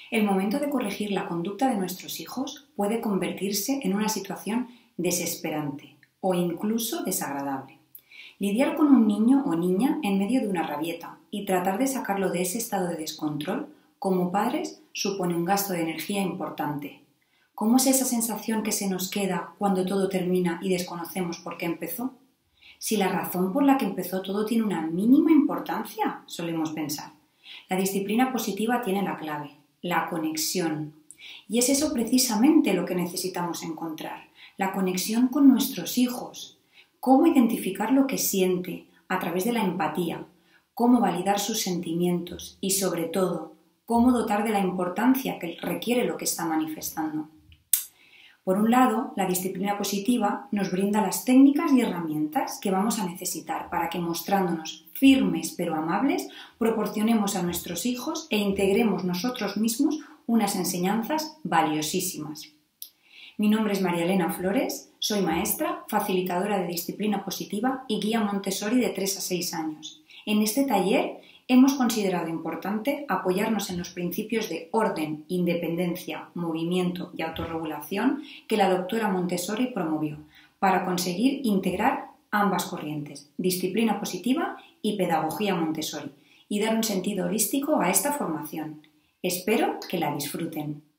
El momento de corregir la conducta de nuestros hijos puede convertirse en una situación desesperante o incluso desagradable. Lidiar con un niño o niña en medio de una rabieta y tratar de sacarlo de ese estado de descontrol, como padres, supone un gasto de energía importante. ¿Cómo es esa sensación que se nos queda cuando todo termina y desconocemos por qué empezó? Si la razón por la que empezó todo tiene una mínima importancia, solemos pensar. La disciplina positiva tiene la clave, la conexión. Y es eso precisamente lo que necesitamos encontrar, la conexión con nuestros hijos. Cómo identificar lo que siente a través de la empatía, cómo validar sus sentimientos y, sobre todo, cómo dotar de la importancia que requiere lo que está manifestando. Por un lado, la disciplina positiva nos brinda las técnicas y herramientas que vamos a necesitar para que, mostrándonos firmes pero amables, proporcionemos a nuestros hijos e integremos nosotros mismos unas enseñanzas valiosísimas. Mi nombre es María Elena Flores, soy maestra, facilitadora de disciplina positiva y guía Montessori de 3 a 6 años. En este taller hemos considerado importante apoyarnos en los principios de orden, independencia, movimiento y autorregulación que la doctora Montessori promovió para conseguir integrar ambas corrientes, disciplina positiva y pedagogía Montessori, y dar un sentido holístico a esta formación. Espero que la disfruten.